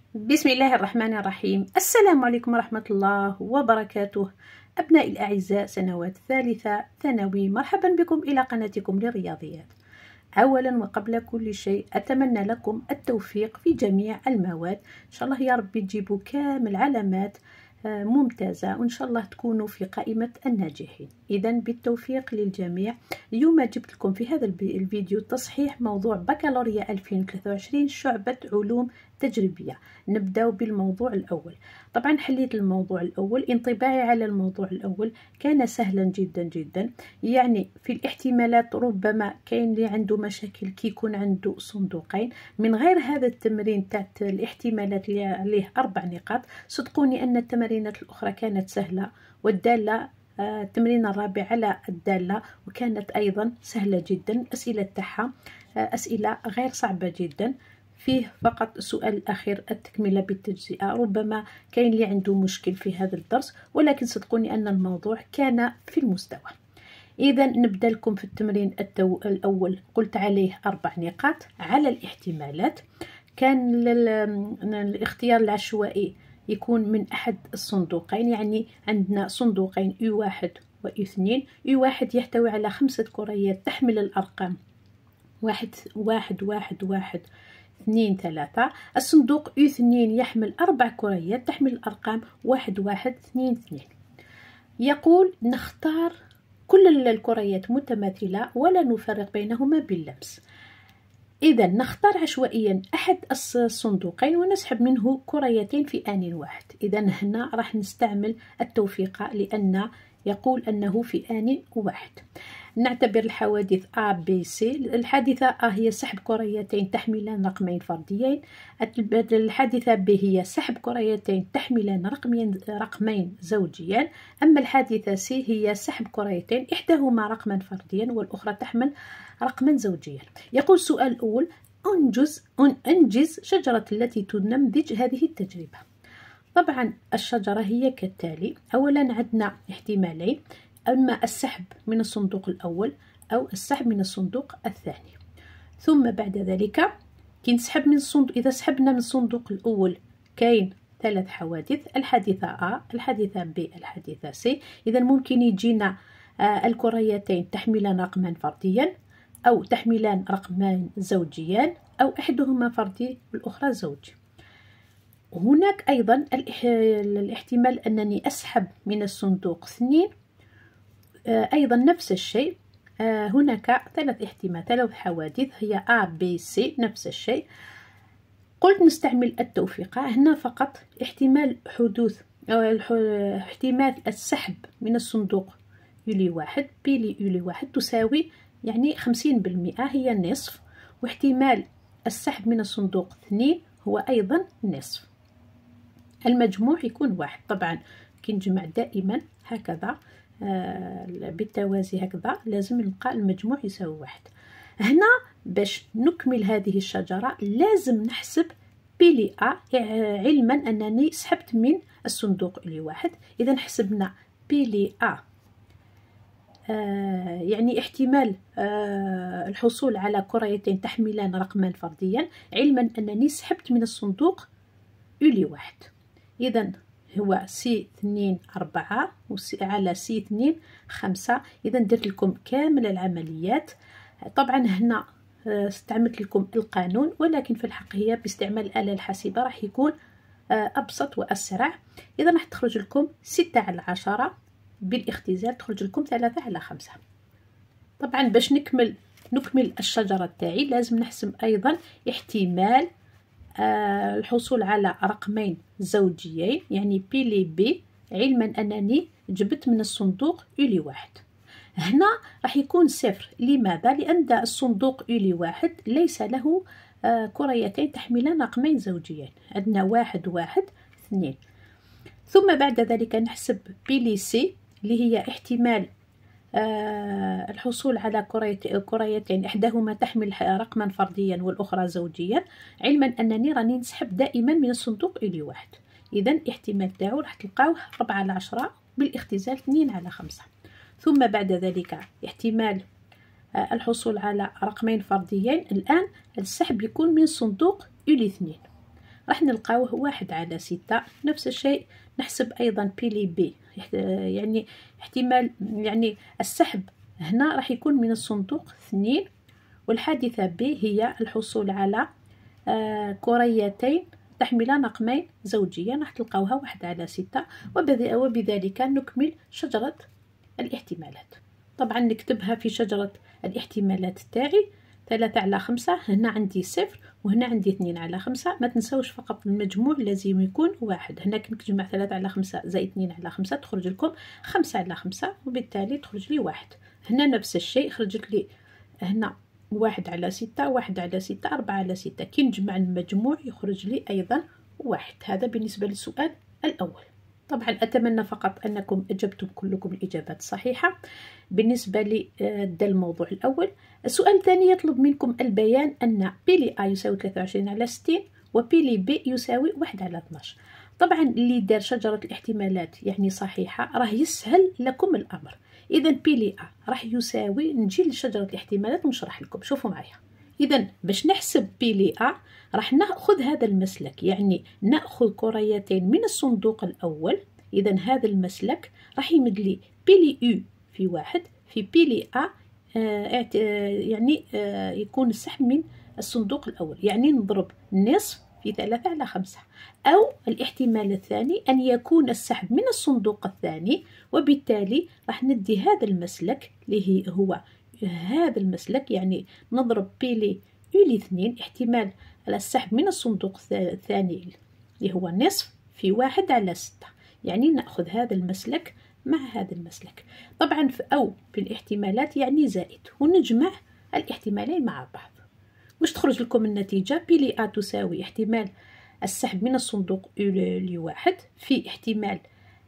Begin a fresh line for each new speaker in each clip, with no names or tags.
بسم الله الرحمن الرحيم. السلام عليكم ورحمة الله وبركاته. أبنائي الأعزاء، سنوات ثالثة ثانوي، مرحبا بكم إلى قناتكم للرياضيات. أولا وقبل كل شيء أتمنى لكم التوفيق في جميع المواد، إن شاء الله يا رب تجيبوا كامل علامات ممتازة، وإن شاء الله تكونوا في قائمة الناجحين. إذا بالتوفيق للجميع. اليوم جبت لكم في هذا الفيديو تصحيح موضوع بكالوريا 2023 شعبة علوم تجريبية. نبدأ بالموضوع الأول. طبعا حليت الموضوع الأول. انطباعي على الموضوع الأول كان سهلا جدا جدا. يعني في الاحتمالات ربما كاين اللي عنده مشاكل كي يكون عنده صندوقين. من غير هذا التمرين تاع الاحتمالات اللي عليه 4 نقاط، صدقوني أن التمارينات الأخرى كانت سهلة، والدالة التمرين الرابع على الدالة وكانت أيضا سهلة جدا. أسئلة تاعها أسئلة غير صعبة جدا، فيه فقط سؤال الأخير التكملة بالتجزئة. ربما كاين اللي عنده مشكل في هذا الدرس، ولكن صدقوني أن الموضوع كان في المستوى. إذا نبدأ لكم في التمرين الأول. قلت عليه 4 نقاط على الاحتمالات. كان الاختيار العشوائي يكون من أحد الصندوقين، يعني عندنا صندوقين U1 و U2. U1 يحتوي على 5 كريات تحمل الأرقام 1 1 1 1 2 3. الصندوق U2 يحمل 4 كريات تحمل الأرقام 1 1 2 2. يقول نختار كل الكريات متماثلة ولا نفرق بينهما باللمس. إذا نختار عشوائيا أحد الصندوقين ونسحب منه كريتين في آن واحد. إذا هنا راح نستعمل التوفيق لأن يقول أنه في آن واحد. نعتبر الحوادث A B C. الحادثة A هي سحب كريتين تحملان رقمين فرديين. الحادثة B هي سحب كريتين تحملان رقمين زوجيان. أما الحادثة C هي سحب كريتين إحداهما رقما فرديا والأخرى تحمل رقما زوجيا. يقول سؤال الأول: أنجز شجرة التي تنمذج هذه التجربة. طبعا الشجرة هي كالتالي. أولا عندنا احتمالين: أما السحب من الصندوق الأول أو السحب من الصندوق الثاني. ثم بعد ذلك كي نسحب من الصندوق، إذا سحبنا من الصندوق الأول كاين 3 حوادث: الحادثة A، الحادثة B، الحادثة C. إذا ممكن يجينا الكريتين تحملان رقما فرديا أو تحملان رقمان زوجيان أو أحدهما فردي والأخرى زوجي. هناك أيضا الاحتمال أنني أسحب من الصندوق 2. أيضا نفس الشيء. هناك 3 احتمالات، 3 حوادث هي A B C نفس الشيء. قلت نستعمل التوفيق هنا فقط. احتمال حدوث احتمال السحب من الصندوق يولي 1 B يولي 1 تساوي يعني 50%، هي نصف. واحتمال السحب من الصندوق 2 هو أيضا نصف. المجموع يكون 1. طبعا كي نجمع دائما هكذا بالتوازي هكذا لازم نلقى المجموع يساوي 1. هنا باش نكمل هذه الشجرة لازم نحسب بيلي A، علما أنني سحبت من الصندوق اللي 1. إذا حسبنا بيلي A يعني احتمال الحصول على كريتين تحملان رقما فرديا، علما أنني سحبت من الصندوق يولي 1. إذا هو C2 4 على C2 5. إذا درت لكم كامل العمليات. طبعا هنا استعملت لكم القانون، ولكن في الحق هي باستعمال الآلة الحاسبة راح يكون أبسط وأسرع. إذا راح تخرج لكم 6 على 10 بالاختزال، تخرج لكم 3 على 5. طبعا باش نكمل الشجرة تاعي لازم نحسب أيضا احتمال الحصول على رقمين زوجيين، يعني بيلي بي، علما أنني جبت من الصندوق يولي 1. هنا راح يكون 0. لماذا؟ لأن الصندوق يولي 1 ليس له كريتين تحملان رقمين زوجيين. عندنا 1 1 2. ثم بعد ذلك نحسب بيلي سي اللي هي احتمال الحصول على كريتين إحداهما تحمل رقما فرديا والأخرى زوجيا، علما أنني راني نسحب دائما من الصندوق إلي 1. إذا احتمال تاعو راح تلقاوه 4 على 10 بالاختزال 2 على 5. ثم بعد ذلك احتمال الحصول على رقمين فرديين. الآن السحب يكون من صندوق إلي 2. راح نلقاوه 1/6. نفس الشيء نحسب أيضا بيلي بي، يعني احتمال يعني السحب هنا راح يكون من الصندوق 2، والحادثة ب هي الحصول على كريتين تحملان رقمين زوجيين، راح تلقاوها 1/6. وبذلك نكمل شجرة الاحتمالات. طبعا نكتبها في شجرة الاحتمالات تاعي 3/5. هنا عندي 0 وهنا عندي 2/5. ما تنسوش فقط المجموع لازم يكون 1. هنا كي نجمع 3/5 زائد 2/5 تخرج لكم 5/5، وبالتالي تخرج لي 1. هنا نفس الشيء خرجت لي هنا 1/6 1/6 4/6. كي نجمع المجموع يخرج لي أيضا 1. هذا بالنسبة للسؤال الأول. طبعا أتمنى فقط أنكم أجبتم كلكم الإجابات الصحيحة بالنسبة للموضوع الأول. السؤال الثاني يطلب منكم البيان أن بيلي A يساوي 23/60 وبيلي B يساوي 1/12. طبعا اللي دار شجرة الاحتمالات يعني صحيحة راه يسهل لكم الأمر. إذا بيلي A راح يساوي، نجي لشجرة الاحتمالات ونشرح لكم. شوفوا معايا. إذا باش نحسب بيلي A راح نأخذ هذا المسلك، يعني نأخذ كريتين من الصندوق الأول. إذا هذا المسلك راح يمد لي بيلي U في 1 في بيلي A، يعني يكون السحب من الصندوق الأول، يعني نضرب نصف في 3/5. أو الاحتمال الثاني أن يكون السحب من الصندوق الثاني، وبالتالي راح ندي هذا المسلك اللي هو هذا المسلك، يعني نضرب بيلي يولي 2 احتمال على السحب من الصندوق الثاني اللي هو نصف في 1/6. يعني نأخذ هذا المسلك مع هذا المسلك. طبعا في الاحتمالات يعني زائد، ونجمع الاحتمالين مع بعض باش تخرج لكم النتيجة. بيلي A تساوي احتمال السحب من الصندوق ل1 في احتمال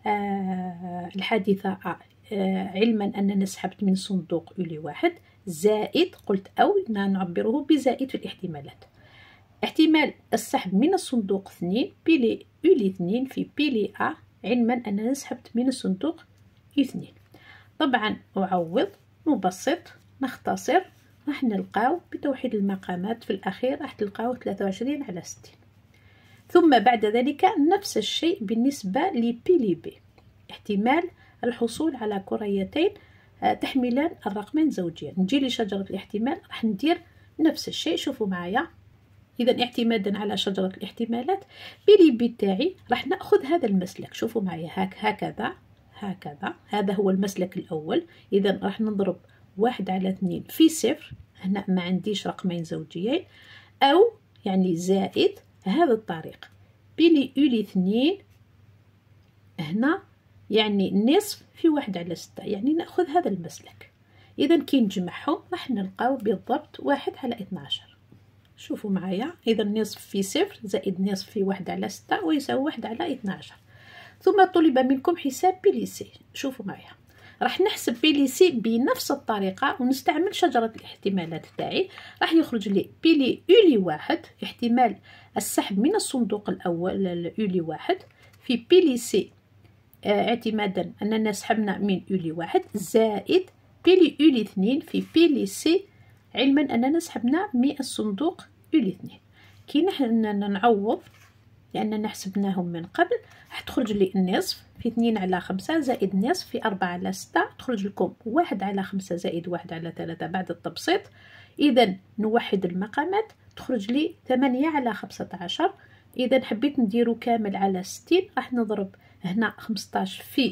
الحادثة A، علما أننا سحبت من الصندوق ل1 زائد، قلت أو نعبره بزائد في الاحتمالات، احتمال السحب من الصندوق 2 بيلي يولي 2 في بيلي A، علما أننا سحبت من الصندوق 2. طبعا أعوض، نبسط، نختصر، راح نلقاو بتوحيد المقامات في الأخير راح تلقاو 23/60. ثم بعد ذلك نفس الشيء بالنسبة لبيلي بي، احتمال الحصول على كريتين تحملان الرقمين زوجيا. نجي لشجرة الاحتمال راح ندير نفس الشيء. شوفوا معايا. إذا اعتمادا على شجرة الاحتمالات بيلي بي تاعي راح نأخذ هذا المسلك. شوفوا معايا هكذا هكذا، هذا هو المسلك الأول. إذا راح نضرب 1/2 في 0، هنا ما عنديش رقمين زوجيين، أو يعني زائد هذا الطريق بيلي يولي 2 هنا يعني نصف في 1/6، يعني نأخذ هذا المسلك. إذا كي نجمعهم راح نلقاو بالضبط 1/12. شوفوا معايا. إذا نصف في 0 زائد نصف في 1/6 ويساوي 1/12. ثم طلب منكم حساب بيلي سي. شوفوا معايا. راح نحسب بيلي سي بنفس الطريقة ونستعمل شجرة الاحتمالات تاعي. راح يخرج لي بيلي يولي 1 احتمال السحب من الصندوق الأول يولي 1 في بيلي سي، اعتمادا أننا سحبنا من يولي 1 زائد بيلي يولي 2 في بيلي سي، علما أننا سحبنا من الصندوق يولي 2. كي نحن نعوض لأننا حسبناهم من قبل راح تخرج لي النصف في 2/5 زائد نصف في 4/6، تخرج لكم 1/5 زائد 1/3 بعد التبسيط. إذا نوحد المقامات تخرج لي 8/15. إذا حبيت نديرو كامل على 60 راح نضرب هنا 15 في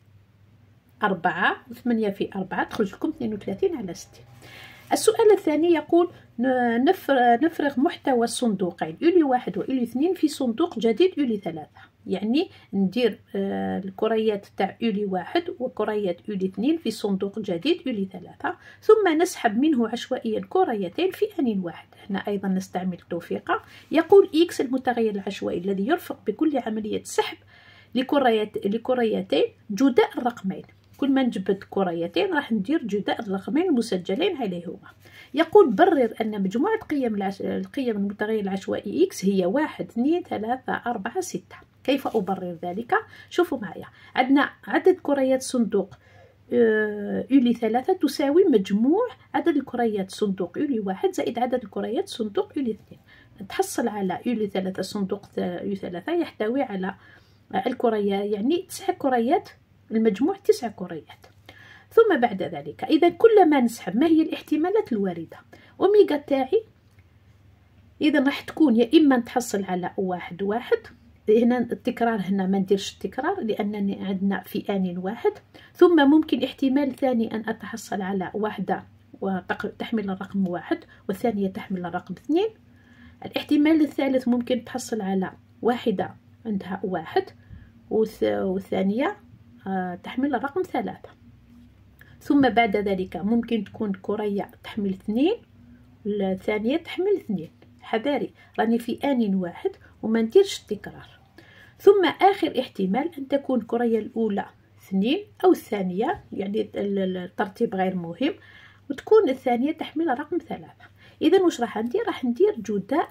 4 و8 في 4 تخرج لكم 32/60. السؤال الثاني يقول نفرغ محتوى الصندوقين يولي 1 ويولي 2 في صندوق جديد يولي 3. يعني ندير الكريات تاع يولي 1 وكريات يولي 2 في صندوق جديد يولي 3، ثم نسحب منه عشوائيا كريتين في آن واحد. هنا أيضا نستعمل التوفيقة. يقول إكس المتغير العشوائي الذي يرفق بكل عملية سحب لكريتين جداء الرقمين. كل ما نجبد كريتين راح ندير جداء الرقمين المسجلين عليهما. يقول برر أن مجموعة القيم المتغير العشوائي إكس هي 1 2 3 4 6. كيف أبرر ذلك؟ شوفوا معي. عندنا عدد كريات صندوق يولي 3 تساوي مجموع عدد الكريات صندوق يولي 1 زائد عدد الكريات صندوق يولي 2. تحصل على U3. صندوق U3 يحتوي على الكريات، يعني 9 كريات، المجموع 9 كريات. ثم بعد ذلك إذا كلما نسحب ما هي الاحتمالات الواردة؟ أوميغا تاعي إذا راح تكون يا إما نتحصل على 1 1. هنا التكرار، هنا ما نديرش التكرار لأنني عندنا في آن واحد. ثم ممكن احتمال ثاني أن أتحصل على واحدة وتحمل الرقم 1 والثانية تحمل الرقم 2. الاحتمال الثالث ممكن تحصل على واحدة عندها 1 والثانية تحمل الرقم 3. ثم بعد ذلك ممكن تكون كرية تحمل 2 والثانية تحمل 2. حذاري راني في آن واحد وما نديرش التكرار. ثم آخر احتمال أن تكون كرية الأولى 2 أو الثانية، يعني الترتيب غير مهم، وتكون الثانية تحمل رقم 3. إذا واش راح ندير؟ راح ندير جداء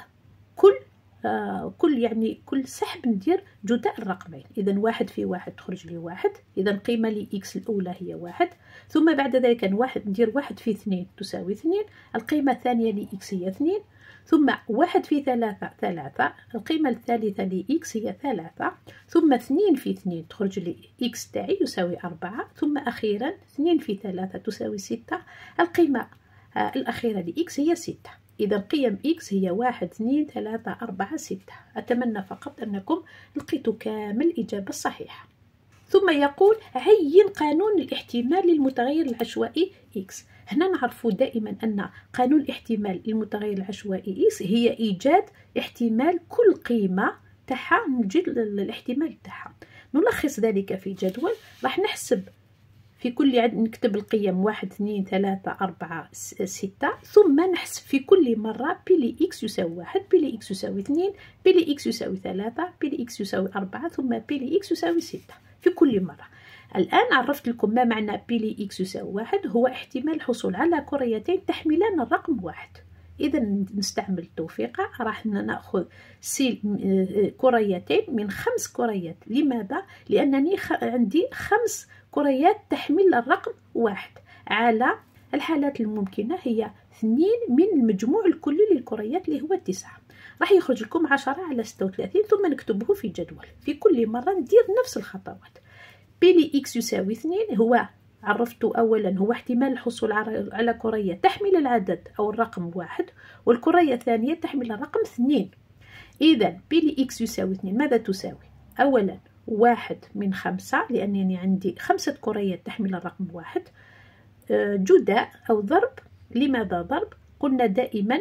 كل سحب ندير جداء الرقمين. إذا 1 في 1 تخرج لي 1. إذا القيمة لإكس الأولى هي 1. ثم بعد ذلك ندير 1 في 2 تساوي 2. القيمة الثانية لإكس هي 2. ثم 1 في 3 3. القيمة الثالثة لإكس هي 3. ثم 2 في 2 تخرج لي إكس تاعي يساوي 4. ثم أخيرا 2 في 3 تساوي 6. القيمة الأخيرة لإكس هي 6. إذا قيم إكس هي 1 2 3 4 6. أتمنى فقط أنكم لقيتوا كامل الإجابة الصحيحة. ثم يقول عين قانون الاحتمال للمتغير العشوائي إكس. هنا نعرف دائما أن قانون الاحتمال للمتغير العشوائي إكس هي إيجاد احتمال كل قيمة تاعها، نوجد الاحتمال تاعها. نلخص ذلك في جدول. راح نحسب في كل عدد، نكتب القيم 1 2 3 4 6. ثم نحسب في كل مرة بي لي إكس يساوي 1، بي لي إكس يساوي 2، بي لي إكس يساوي 3، بي لي إكس يساوي 4، ثم بي لي إكس يساوي 6 في كل مرة. الآن عرفت لكم ما معنى بي لي إكس يساوي 1. هو احتمال الحصول على كريتين تحملان الرقم 1. إذا نستعمل التوفيقة، راح نأخذ كريتين من 5 كريات. لماذا؟ لأنني عندي 5 كريات تحمل الرقم 1. على الحالات الممكنة هي 2 من المجموع الكلي للكريات اللي هو 9. راح يخرج لكم 10 على 36. ثم نكتبه في جدول. في كل مرة ندير نفس الخطوات. بي لي إكس يساوي 2 هو عرفته أولا هو احتمال الحصول على كرية تحمل العدد أو الرقم 1، والكرية الثانية تحمل الرقم 2. إذا بي لي إكس يساوي 2 ماذا تساوي؟ أولا 1 من 5 لأنني عندي 5 كريات تحمل الرقم 1. جداء أو ضرب. لماذا ضرب؟ قلنا دائما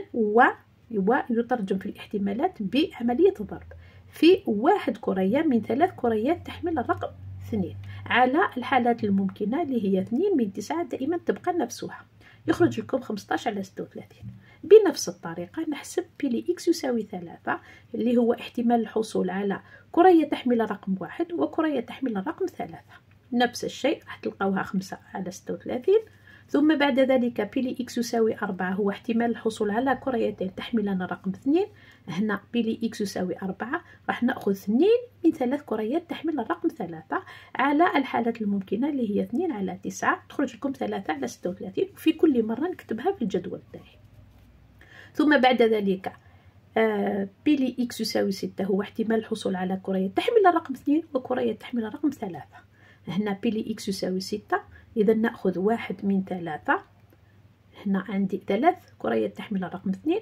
يترجم في الاحتمالات بعملية ضرب في 1 كرية من 3 كريات تحمل الرقم 2 على الحالات الممكنة اللي هي 2 من 9 دائما تبقى نفسها. يخرج لكم 15 على 36. بنفس الطريقة نحسب بي لي إكس يساوي 3 اللي هو احتمال الحصول على كرية تحمل الرقم 1 وكرية تحمل الرقم 3. نفس الشيء راح تلقاوها 5 على 36. ثم بعد ذلك بي لي إكس يساوي 4 هو احتمال الحصول على كريتين تحملان الرقم 2. هنا بي لي إكس يساوي 4 راح نأخذ 2 من 3 كريات تحمل الرقم 3 على الحالات الممكنة اللي هي 2 على 9 تخرج لكم 3 على 36. وفي كل مرة نكتبها في الجدول تاعي. ثم بعد ذلك بي لي إكس يساوي 6 هو احتمال الحصول على كرية تحمل الرقم 2 وكرية تحمل الرقم 3. هنا بي لي إكس يساوي 6. إذا نأخذ 1 من 3. هنا عندي 3 كريات تحمل الرقم 2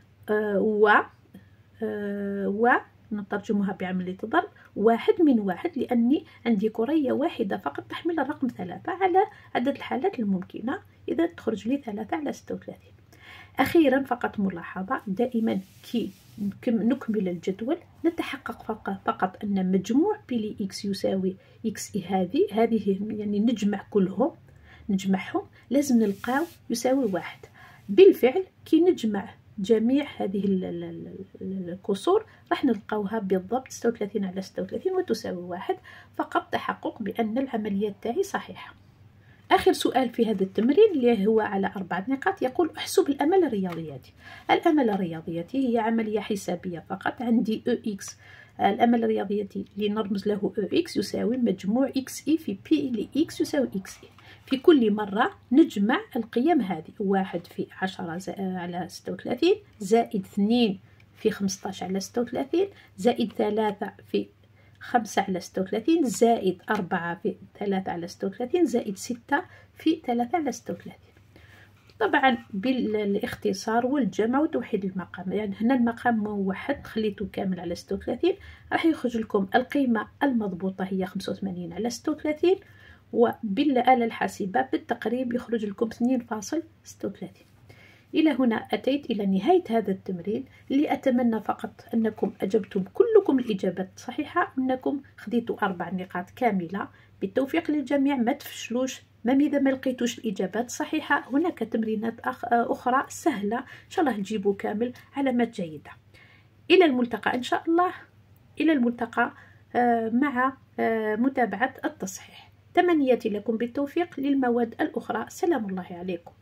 ونترجمها بعملية ضرب 1 من 1 لأني عندي كرية واحدة فقط تحمل الرقم 3 على عدد الحالات الممكنة. إذا تخرج لي 3 على 36. أخيرا فقط ملاحظة، دائما كي نكمل الجدول نتحقق فقط أن مجموع بي لي إكس يساوي إكس هذه يعني نجمع كلهم، نجمعهم لازم نلقاو يساوي 1. بالفعل كي نجمع جميع هذه الكسور راح نلقاوها بالضبط 36 على 36 وتساوي 1. فقط تحقق بأن العملية تاعي صحيحة. آخر سؤال في هذا التمرين اللي هو على 4 نقاط يقول احسب الأمل الرياضياتي. الأمل الرياضياتي هي عملية حسابية فقط. عندي EX الأمل الرياضياتي اللي نرمز له EX يساوي مجموع XE في P لX يساوي XE. في كل مرة نجمع القيم هذه 1 في 10 على 36 زائد 2 في 15 على 36 زائد 3 في 5 على 36 زائد 4 في 3 على 36 زائد 6 في 3 على 36. طبعا بالاختصار والجمع وتوحيد المقام، يعني هنا المقام موحد خليته كامل على 36، راح يخرج لكم القيمة المضبوطة هي 85 على 36، وبالآلة الحاسبة بالتقريب يخرج لكم 2.36. إلى هنا أتيت إلى نهاية هذا التمرين، اللي أتمنى فقط أنكم أجبتم كلكم الإجابات الصحيحة، أنكم خديتوا 4 نقاط كاملة. بالتوفيق للجميع، ما تفشلوش. إذا ما لقيتوش الإجابات صحيحة هناك تمرينات أخرى سهلة إن شاء الله تجيبوا كامل علامات جيدة. إلى الملتقى إن شاء الله، إلى الملتقى مع متابعة التصحيح. تمنياتي لكم بالتوفيق للمواد الأخرى. سلام الله عليكم.